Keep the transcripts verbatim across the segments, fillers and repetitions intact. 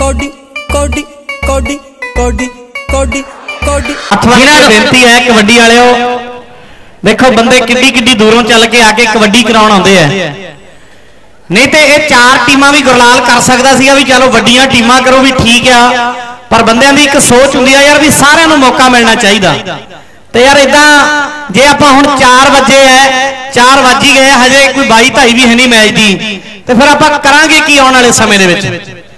कौडी कौडी कौडी कौडी कौडी कौडी बेनती है कबड्डी वालिओ, देखो बंदे किड्डी किड्डी दूरों चल के आके कबड्डी कराउण आउंदे आ, नहीं तो ये चार टीमां भी गुरलाल कर सकदा सीगा भी चलो वड्डियां टीमां करो भी ठीक आ, पर बंदियां दी एक सोच हुंदी है यार भी सारिआं नूं मौका मिलना चाहिदा। तो यार इदां जे आपां हुण चार वजे है चार वज ही गए हजे कोई बाई ढाई भी है नहीं मैच की, तो फिर आपां करांगे की आउण वाले समय दे विच।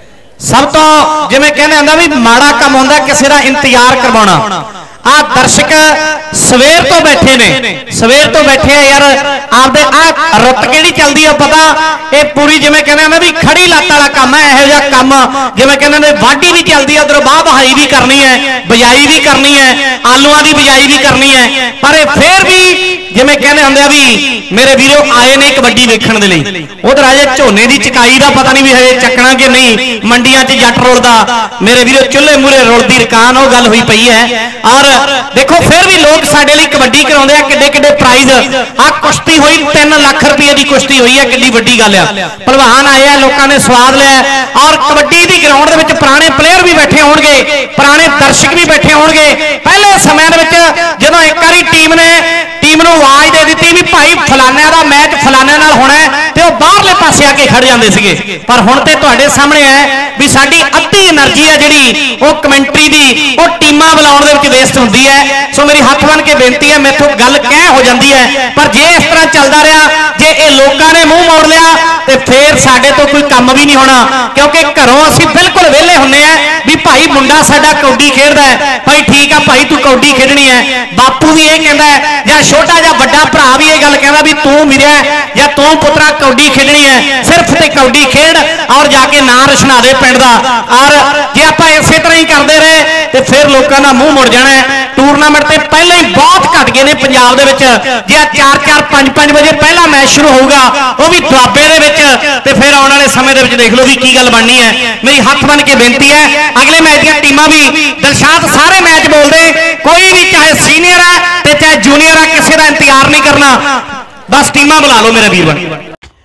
सब तो जिवें कहंदे आंदा भी माड़ा काम हुंदा किसी दा इंतजार करवाउणा। आ दर्शक सवेर तो बैठे ने सवेर तो बैठे है यार आपदे आ रुत केड़ी चलदी है पता, ये पूरी जिवें कहंदे आंदा भी खड़ी लत्त वाला काम है, इहो जिहा काम जिवें कहंदे ने वाढी भी चलदी है, उधर बाह बहाई भी करनी है, बिजाई भी करनी है, आलूआं दी बिजाई भी करनी है, पर फिर भी जिवें कहंदे हुंदे भी मेरे वीरो आए ने कबड्डी वेखण दे लई। उधर अजे झोने की चकाई का पता नहीं भी हजे चकना कि नहीं, मंडियां च जट रुलदा मेरे वीरो चुल्हे मूहरे रुलदी रकान वो गल हुई पई है। और देखो फिर भी लोग साडे लई कबड्डी कराउंदे आ, किड्डे किड्डे प्राइज आ कुश्ती हुई तीन लाख रुपये की कुश्ती हुई है, किड्डी वड्डी गल आ। पहलवान आए हैं, लोगों ने स्वाद लिया और कबड्डी की ग्राउंड दे विच पुराने प्लेयर भी बैठे होणगे, पुराने दर्शक भी बैठे होणगे। पहले समय दे विच जदों एक बारी टीम ने टीम नूं आवाज दे दी भी भाई फलाने का मैच फलाने नाल होना है, तो वह बाहरले पासे आके खड़ जाते थे। पर हुण ते तुहाडे सामने है भी साडी अद्धी एनर्जी है जिहड़ी वो कमेंटरी दी वो टीमां बुलाउण दे विच वेस्ट हुंदी है। सो मेरी हथ बन के बेनती है, मैथों गल कह हो जाती है, पर जे इस तरह चलदा रहा, जे ये लोगों ने मूँह मोड़ लिया तो फिर साडे तो कोई काम भी नहीं होना, क्योंकि घरों असीं बिल्कुल वेले हुंदे आ भी भाई मुंडा साडा कौडी खेडदा है, भाई ठीक है भाई तू कौडी खेडनी है। बापू भी ये कहंदा है या छोटा या बड़ा भरा भी ये गल कहंदा भी तू मिलिया या तू पुत्रा कौडी खेडनी है, सिर्फ ते कौडी खेड और जाके नां रछना दे पिंड दा। और जे आपां इसे तरह ही करते रहे तो फिर लोगों का मूँह मुड़ जाना है। टूरनामेंट ते पहले ही बहुत घट गए ने पंजाब दे विच, जे चार चार पांच पांच बजे पहला मैच शुरू होगा वो भी दुआबे दे विच, ते फिर आने वाले समय दे विच देख लो भी की गल बननी है। मेरी हथ बन के बेनती है अगले मैच दी टीमां भी दिलशाद सारे मैच बोलते, कोई भी चाहे सीनियर है ते चाहे जूनियर है, किसी का इंतजार नहीं करना, बस टीमां बुला लो मेरा वीर बन।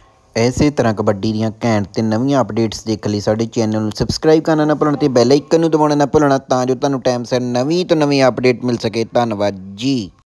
इसे तरह कबड्डी ਦੀਆਂ ਘੈਂਟ ਤੇ ਨਵੀਆਂ ਅਪਡੇਟਸ ਦੇਖਣ ਲਈ ਸਾਡੇ ਚੈਨਲ ਨੂੰ ਸਬਸਕ੍ਰਾਈਬ ਕਰਨਾ ਨਾ ਭੁੱਲਣਾ ਤੇ ਬੈਲ ਆਈਕਨ ਨੂੰ ਦਬਾਉਣਾ ਨਾ ਭੁੱਲਣਾ, ਤਾਂ ਜੋ ਤੁਹਾਨੂੰ ਟਾਈਮ ਸਿਰ ਨਵੀਂ ਤੋਂ ਨਵੀਂ ਅਪਡੇਟ ਮਿਲ ਸਕੇ। ਧੰਨਵਾਦ ਜੀ।